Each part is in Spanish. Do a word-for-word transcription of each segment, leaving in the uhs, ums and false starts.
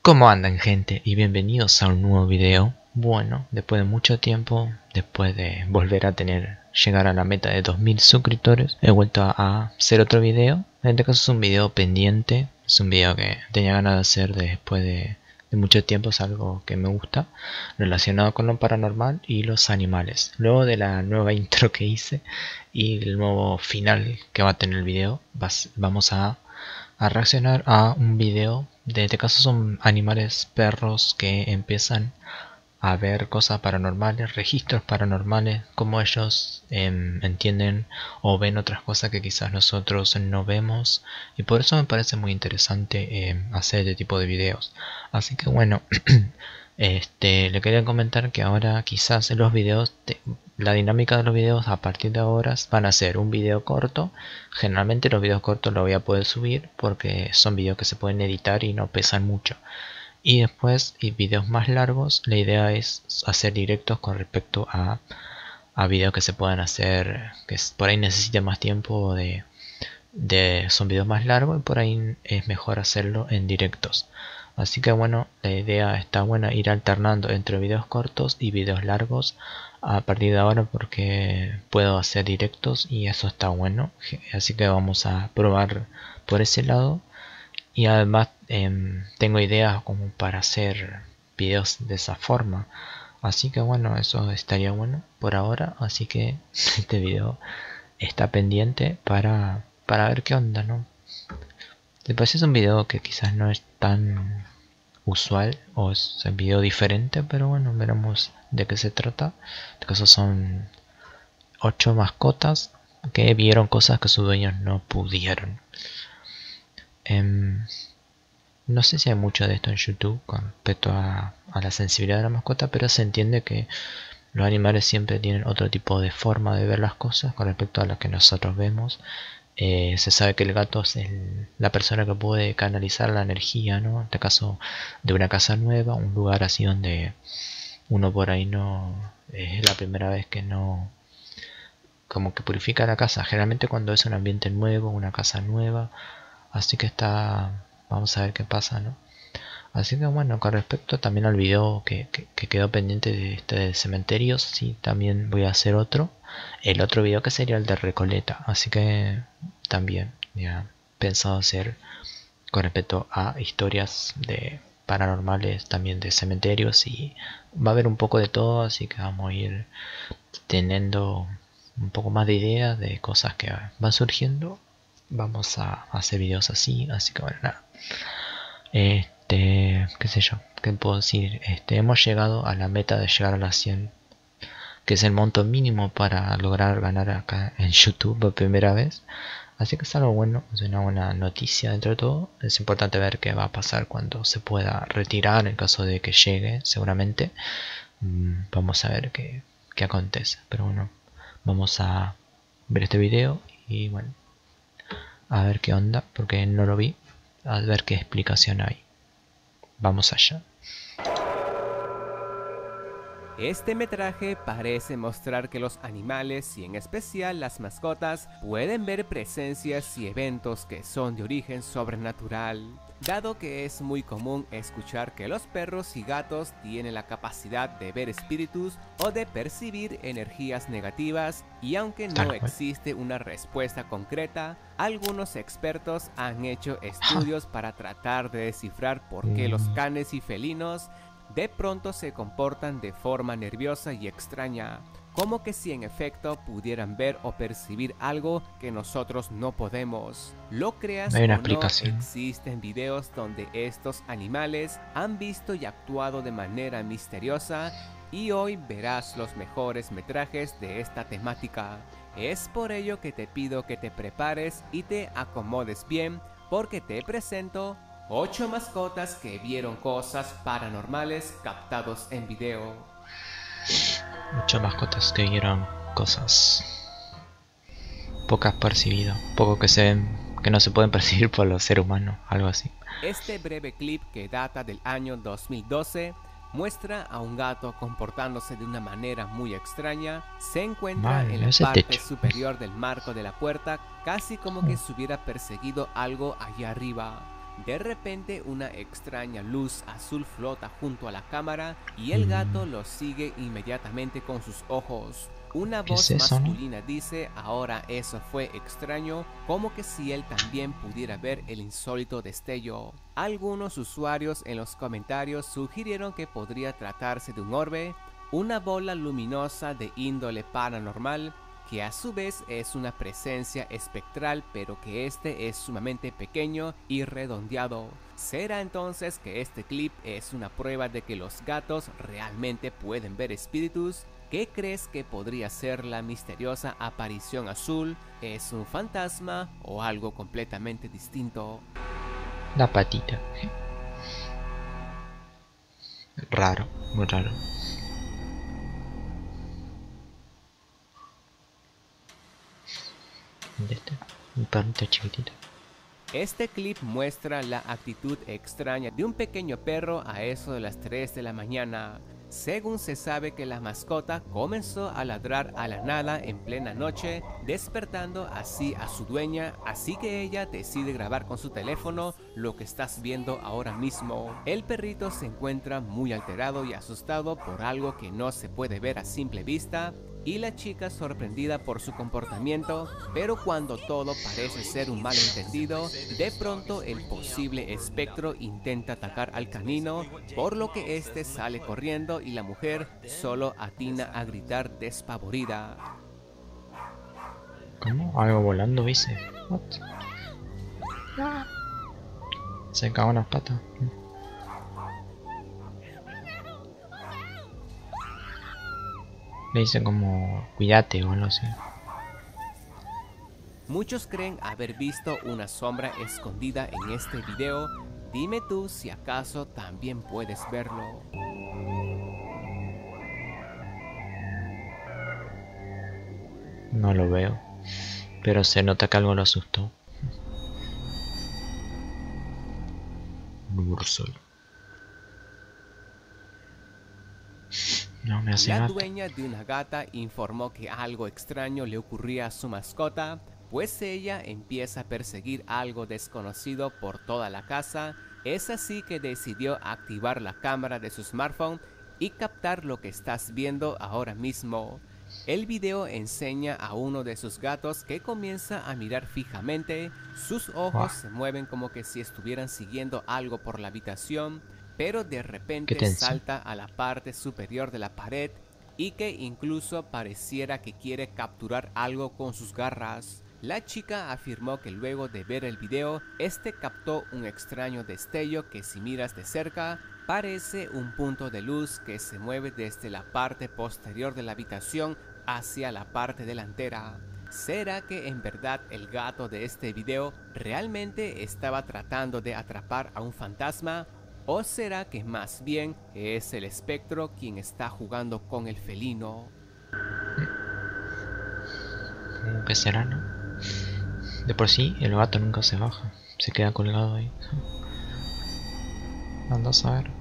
¿Cómo andan, gente? Y bienvenidos a un nuevo video. Bueno, después de mucho tiempo, después de volver a tener, llegar a la meta de dos mil suscriptores, he vuelto a hacer otro video. En este caso es un video pendiente, es un video que tenía ganas de hacer después de, de mucho tiempo, es algo que me gusta, relacionado con lo paranormal y los animales. Luego de la nueva intro que hice y el nuevo final que va a tener el video, vas, vamos a a reaccionar a un video. De este caso son animales, perros que empiezan a ver cosas paranormales, registros paranormales, como ellos eh, entienden o ven otras cosas que quizás nosotros no vemos, y por eso me parece muy interesante eh, hacer este tipo de videos. Así que bueno, este le quería comentar que ahora quizás en los videos te, la dinámica de los videos a partir de ahora van a ser un video corto. Generalmente los videos cortos los voy a poder subir porque son videos que se pueden editar y no pesan mucho. Y después, y videos más largos, la idea es hacer directos con respecto a, a videos que se puedan hacer, que por ahí necesiten más tiempo, de, de son videos más largos y por ahí es mejor hacerlo en directos. Así que bueno, la idea está buena, ir alternando entre videos cortos y videos largos a partir de ahora, porque puedo hacer directos y eso está bueno. Así que vamos a probar por ese lado. Y además eh, tengo ideas como para hacer videos de esa forma. Así que bueno, eso estaría bueno por ahora. Así que este video está pendiente para, para ver qué onda, ¿no? Después es un video que quizás no es tan usual o es un video diferente, pero bueno, veremos de qué se trata. En este caso son ocho mascotas que vieron cosas que sus dueños no pudieron. Um, no sé si hay mucho de esto en YouTube con respecto a, a la sensibilidad de la mascota, pero se entiende que los animales siempre tienen otro tipo de forma de ver las cosas con respecto a lo que nosotros vemos. Eh, se sabe que el gato es el, la persona que puede canalizar la energía, ¿no? En este caso de una casa nueva, un lugar así donde uno por ahí no es la primera vez que no, como que purifica la casa, generalmente cuando es un ambiente nuevo, una casa nueva. Así que está, vamos a ver qué pasa, ¿no? Así que bueno, con respecto también al video que, que, que quedó pendiente de este de cementerios, sí, también voy a hacer otro. El otro video que sería el de Recoleta, así que también ya he pensado hacer con respecto a historias de paranormales, también de cementerios, y va a haber un poco de todo, así que vamos a ir teniendo un poco más de ideas de cosas que van surgiendo. Vamos a hacer videos así, así que bueno, nada. Este, qué sé yo, qué puedo decir. Este, hemos llegado a la meta de llegar a las cien, que es el monto mínimo para lograr ganar acá en YouTube por primera vez. Así que es algo bueno, es una buena noticia dentro de todo. Es importante ver qué va a pasar cuando se pueda retirar, en caso de que llegue, seguramente. Mm, vamos a ver qué, qué acontece. Pero bueno, vamos a ver este video y bueno, a ver qué onda, porque no lo vi, a ver qué explicación hay. Vamos allá. Este metraje parece mostrar que los animales, y en especial las mascotas, pueden ver presencias y eventos que son de origen sobrenatural, dado que es muy común escuchar que los perros y gatos tienen la capacidad de ver espíritus o de percibir energías negativas, y aunque no existe una respuesta concreta, algunos expertos han hecho estudios para tratar de descifrar por qué los canes y felinos de pronto se comportan de forma nerviosa y extraña, como que si en efecto pudieran ver o percibir algo que nosotros no podemos. Lo creas Hay una o no, explicación. existen videos donde estos animales han visto y actuado de manera misteriosa, y hoy verás los mejores metrajes de esta temática. Es por ello que te pido que te prepares y te acomodes bien, porque te presento ocho mascotas que vieron cosas paranormales captados en video. Muchas mascotas que vieron cosas pocas percibido, poco que se ven, que no se pueden percibir por los seres humanos, algo así. Este breve clip, que data del año dos mil doce, muestra a un gato comportándose de una manera muy extraña. Se encuentra Vale, en la ese parte techo superior del marco de la puerta, casi como que se hubiera perseguido algo allá arriba. De repente una extraña luz azul flota junto a la cámara y el gato lo sigue inmediatamente con sus ojos. Una ¿Qué voz es eso, masculina dice, ahora eso fue extraño, como que si él también pudiera ver el insólito destello. Algunos usuarios en los comentarios sugirieron que podría tratarse de un orbe, una bola luminosa de índole paranormal, que a su vez es una presencia espectral, pero que este es sumamente pequeño y redondeado. ¿Será entonces que este clip es una prueba de que los gatos realmente pueden ver espíritus? ¿Qué crees que podría ser la misteriosa aparición azul? ¿Es un fantasma o algo completamente distinto? La patita. Raro, muy raro. ¿Dónde está? Un perrito chiquitito. Este clip muestra la actitud extraña de un pequeño perro a eso de las tres de la mañana. Según se sabe que la mascota comenzó a ladrar a la nada en plena noche, despertando así a su dueña, así que ella decide grabar con su teléfono lo que estás viendo ahora mismo. El perrito se encuentra muy alterado y asustado por algo que no se puede ver a simple vista, y la chica sorprendida por su comportamiento, pero cuando todo parece ser un malentendido, de pronto el posible espectro intenta atacar al canino, por lo que este sale corriendo y la mujer solo atina a gritar despavorida. ¿Cómo? Algo volando, dice. What? Se cagó en las patas. Le dice como cuídate o algo así. Muchos creen haber visto una sombra escondida en este video. Dime tú si acaso también puedes verlo. No lo veo, pero se nota que algo lo asustó. Bursol. No me hace La nada. dueña de una gata informó que algo extraño le ocurría a su mascota, pues ella empieza a perseguir algo desconocido por toda la casa. Es así que decidió activar la cámara de su smartphone y captar lo que estás viendo ahora mismo. El video enseña a uno de sus gatos que comienza a mirar fijamente, sus ojos se mueven como que si estuvieran siguiendo algo por la habitación, pero de repente salta a la parte superior de la pared y que incluso pareciera que quiere capturar algo con sus garras. La chica afirmó que luego de ver el video, este captó un extraño destello que si miras de cerca, parece un punto de luz que se mueve desde la parte posterior de la habitación hacia la parte delantera. ¿Será que en verdad el gato de este video realmente estaba tratando de atrapar a un fantasma? ¿O será que más bien es el espectro quien está jugando con el felino? ¿Qué será, no? De por sí, el gato nunca se baja. Se queda colgado ahí. Anda a saber.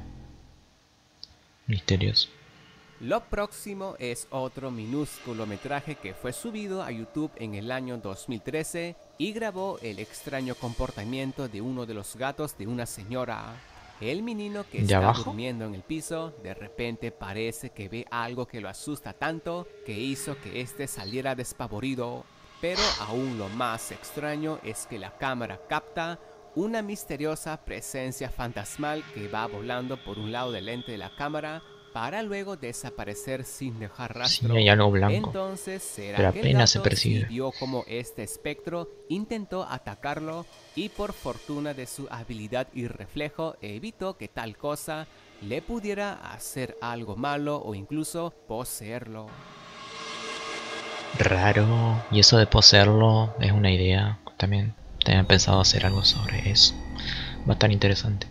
Misterioso. Lo próximo es otro minúsculo metraje que fue subido a YouTube en el año dos mil trece y grabó el extraño comportamiento de uno de los gatos de una señora. El menino que está abajo? durmiendo en el piso, de repente parece que ve algo que lo asusta tanto que hizo que este saliera despavorido. Pero aún lo más extraño es que la cámara capta una misteriosa presencia fantasmal que va volando por un lado del lente de la cámara para luego desaparecer sin dejar rastro. Sí, hay algo blanco. Entonces, ¿será pero que el apenas se gato percibe. sí vio como este espectro intentó atacarlo y por fortuna de su habilidad y reflejo evitó que tal cosa le pudiera hacer algo malo o incluso poseerlo? Raro. Y eso de poseerlo es una idea. También tenía pensado hacer algo sobre eso. Va a estar interesante.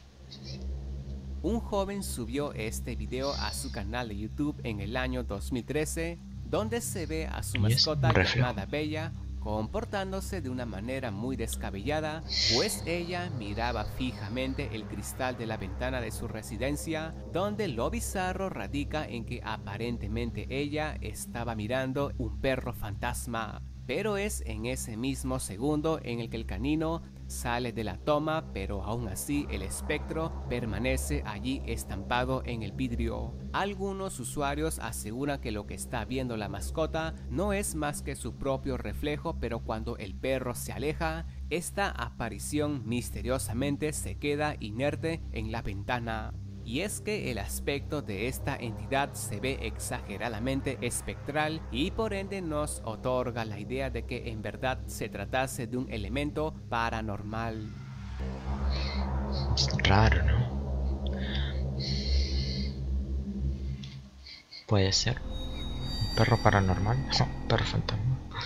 Un joven subió este video a su canal de YouTube en el año dos mil trece, donde se ve a su mascota llamada Bella comportándose de una manera muy descabellada, pues ella miraba fijamente el cristal de la ventana de su residencia, donde lo bizarro radica en que aparentemente ella estaba mirando un perro fantasma. Pero es en ese mismo segundo en el que el canino sale de la toma, pero aún así el espectro permanece allí estampado en el vidrio. Algunos usuarios aseguran que lo que está viendo la mascota no es más que su propio reflejo, pero cuando el perro se aleja, esta aparición misteriosamente se queda inerte en la ventana. Y es que el aspecto de esta entidad se ve exageradamente espectral y por ende nos otorga la idea de que en verdad se tratase de un elemento paranormal. Es raro, ¿no? Puede ser. ¿Un perro paranormal? No, perro fantasma.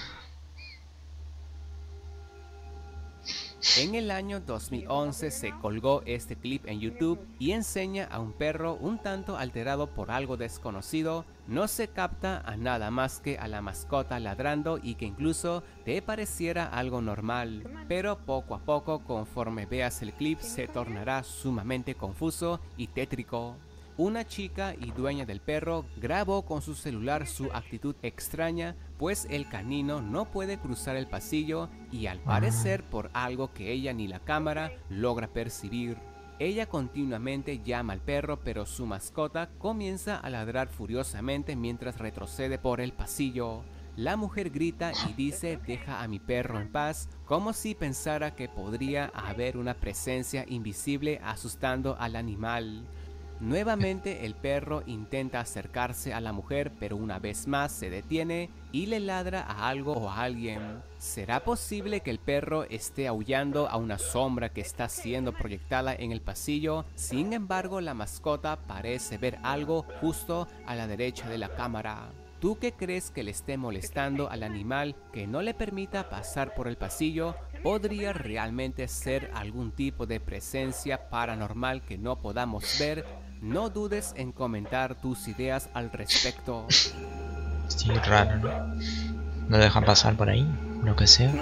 En el año dos mil once se colgó este clip en YouTube y enseña a un perro un tanto alterado por algo desconocido. No se capta a nada más que a la mascota ladrando y que incluso te pareciera algo normal. Pero poco a poco, conforme veas el clip, se tornará sumamente confuso y tétrico. Una chica y dueña del perro grabó con su celular su actitud extraña, pues el canino no puede cruzar el pasillo y al parecer por algo que ella ni la cámara logra percibir. Ella continuamente llama al perro, pero su mascota comienza a ladrar furiosamente mientras retrocede por el pasillo. La mujer grita y dice "deja a mi perro en paz", como si pensara que podría haber una presencia invisible asustando al animal. Nuevamente el perro intenta acercarse a la mujer, pero una vez más se detiene y le ladra a algo o a alguien. ¿Será posible que el perro esté aullando a una sombra que está siendo proyectada en el pasillo? Sin embargo, la mascota parece ver algo justo a la derecha de la cámara. ¿Tú qué crees que le esté molestando al animal que no le permita pasar por el pasillo? ¿Podría realmente ser algún tipo de presencia paranormal que no podamos ver? No dudes en comentar tus ideas al respecto. Sí, raro, ¿no? No dejan pasar por ahí, lo que sea.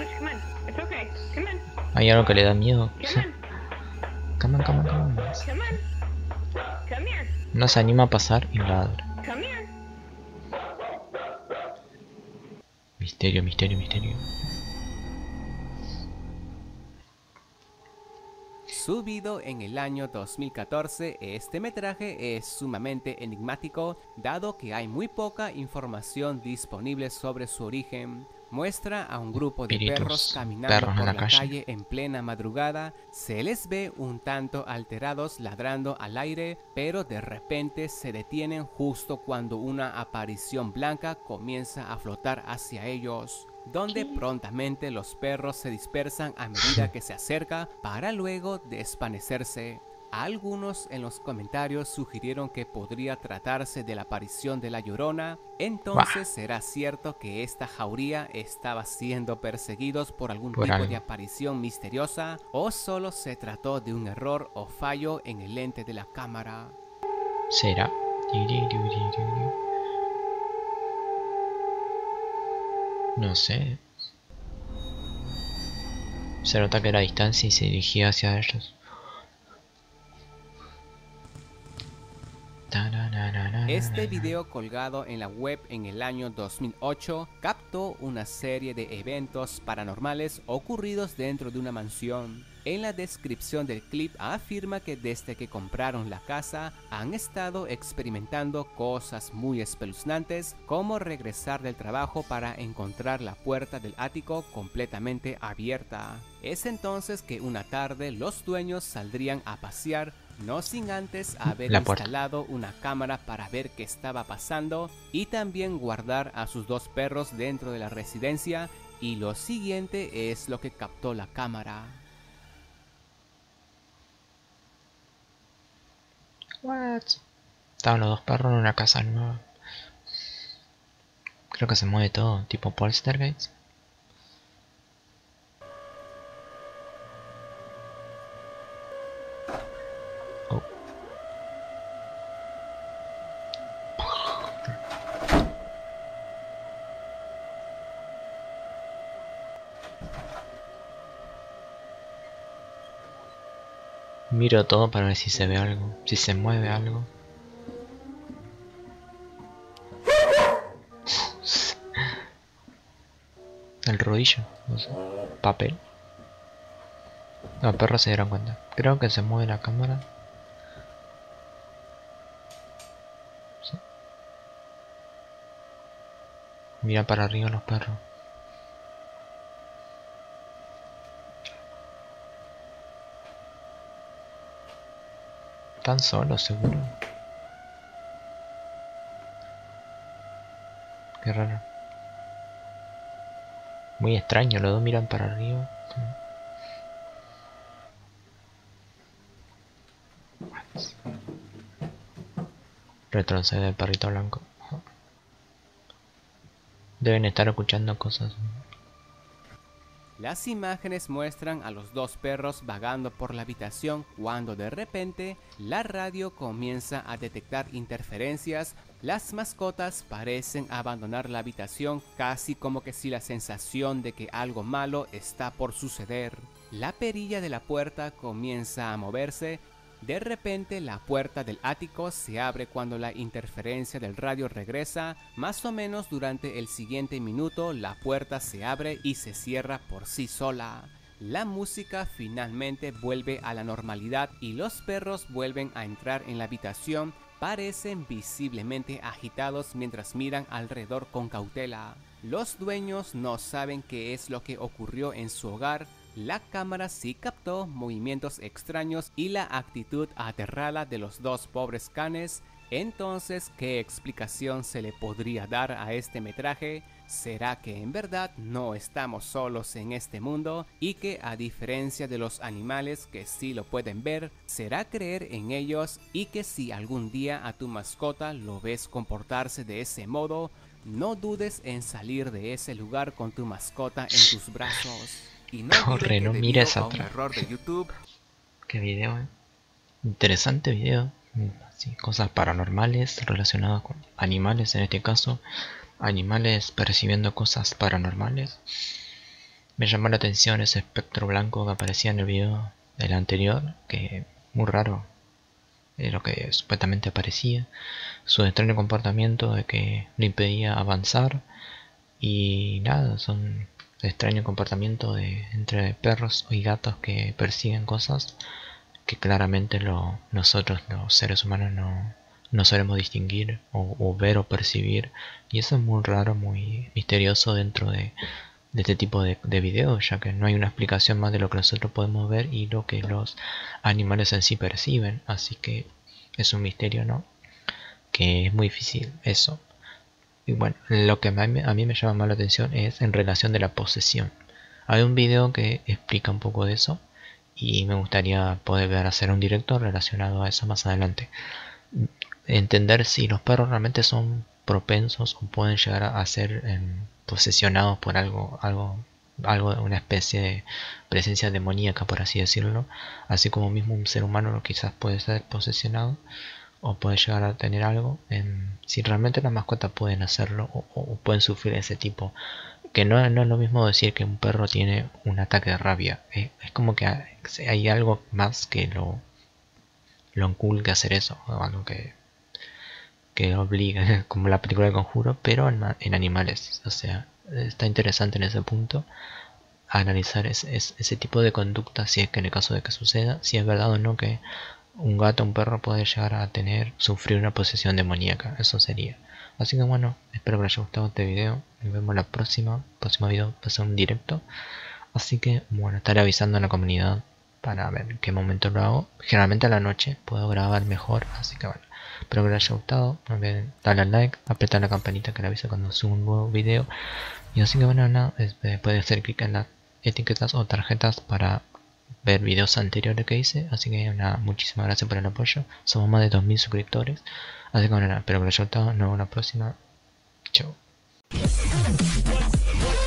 Hay algo que le da miedo. Come on, come on, come on. No se anima a pasar y ladra. Misterio, misterio, misterio. Subido en el año dos mil catorce, este metraje es sumamente enigmático, dado que hay muy poca información disponible sobre su origen. Muestra a un grupo de Espíritus, perros caminando perros por en la la calle. calle en plena madrugada. Se les ve un tanto alterados ladrando al aire, pero de repente se detienen justo cuando una aparición blanca comienza a flotar hacia ellos, donde prontamente los perros se dispersan a medida que se acerca para luego desvanecerse. Algunos en los comentarios sugirieron que podría tratarse de la aparición de la Llorona. Entonces, ¿será cierto que esta jauría estaba siendo perseguidos por algún Por tipo algo. de aparición misteriosa? ¿O solo se trató de un error o fallo en el lente de la cámara? ¿Será? No sé. Se nota que era a distancia y se dirigía hacia ellos. Este video, colgado en la web en el año dos mil ocho, captó una serie de eventos paranormales ocurridos dentro de una mansión. En la descripción del clip afirma que desde que compraron la casa han estado experimentando cosas muy espeluznantes, como regresar del trabajo para encontrar la puerta del ático completamente abierta. Es entonces que una tarde los dueños saldrían a pasear, no sin antes haber La puerta. instalado una cámara para ver qué estaba pasando y también guardar a sus dos perros dentro de la residencia, y lo siguiente es lo que captó la cámara. What? Estaban los dos perros en una casa nueva. Creo que se mueve todo, tipo Poltergeist. Oh. Miro todo para ver si se ve algo, si se mueve algo. El rodillo, no sé. Papel. Los perros se dieron cuenta. Creo que se mueve la cámara. Sí. Mira para arriba los perros. Están solos, seguro. Qué raro. Muy extraño, los dos miran para arriba. Retrocede el perrito blanco. Deben estar escuchando cosas. Las imágenes muestran a los dos perros vagando por la habitación cuando de repente la radio comienza a detectar interferencias. Las mascotas parecen abandonar la habitación casi como que si la sensación de que algo malo está por suceder. La perilla de la puerta comienza a moverse. De repente la puerta del ático se abre cuando la interferencia del radio regresa. Más o menos durante el siguiente minuto la puerta se abre y se cierra por sí sola. La música finalmente vuelve a la normalidad y los perros vuelven a entrar en la habitación. Parecen visiblemente agitados mientras miran alrededor con cautela. Los dueños no saben qué es lo que ocurrió en su hogar. La cámara sí captó movimientos extraños y la actitud aterrada de los dos pobres canes. Entonces, ¿qué explicación se le podría dar a este metraje? ¿Será que en verdad no estamos solos en este mundo y que a diferencia de los animales que sí lo pueden ver, será creer en ellos y que si algún día a tu mascota lo ves comportarse de ese modo, no dudes en salir de ese lugar con tu mascota en tus brazos? Y no Corre, no mires a un atrás. error de YouTube. Qué video, eh. Interesante video. Sí, cosas paranormales relacionadas con animales, en este caso. Animales percibiendo cosas paranormales. Me llamó la atención ese espectro blanco que aparecía en el video del anterior, que muy raro es lo que supuestamente aparecía. Su extraño comportamiento de que le impedía avanzar. Y nada, son extraño comportamiento de entre perros y gatos que persiguen cosas que claramente lo, nosotros los seres humanos no, no sabemos distinguir o, o ver o percibir, y eso es muy raro, muy misterioso dentro de, de este tipo de, de videos, ya que no hay una explicación más de lo que nosotros podemos ver y lo que los animales en sí perciben, así que es un misterio, ¿no? Que es muy difícil eso. Y bueno, lo que a mí, a mí me llama más la atención es en relación de la posesión. Hay un video que explica un poco de eso y me gustaría poder ver hacer un directo relacionado a eso más adelante. Entender si los perros realmente son propensos o pueden llegar a ser eh, posesionados por algo, algo, algo, una especie de presencia demoníaca, por así decirlo. Así como mismo un ser humano quizás puede ser posesionado o puede llegar a tener algo, en, si realmente las mascotas pueden hacerlo o, o pueden sufrir ese tipo, que no, no es lo mismo decir que un perro tiene un ataque de rabia, es, es como que hay, hay algo más que lo lo inculca a hacer eso, o algo que que obliga, como la película de Conjuro, pero en, en animales. O sea, está interesante en ese punto analizar ese, ese tipo de conducta, si es que en el caso de que suceda, si es verdad o no que un gato o un perro puede llegar a tener, sufrir una posesión demoníaca. Eso sería. Así que bueno, espero que les haya gustado este video. Nos vemos la próxima. Próximo video va a ser un directo. Así que bueno, estaré avisando a la comunidad para ver en qué momento lo hago. Generalmente a la noche puedo grabar mejor. Así que bueno, espero que les haya gustado. No olviden darle al like, apretar la campanita que le avisa cuando subo un nuevo video. Y así que bueno, nada, pueden hacer clic en las etiquetas o tarjetas para ver videos anteriores que hice. Así que nada, muchísimas gracias por el apoyo. Somos más de dos mil suscriptores. Así que bueno, nada, espero que les haya gustado. Nos vemos la próxima. Chao.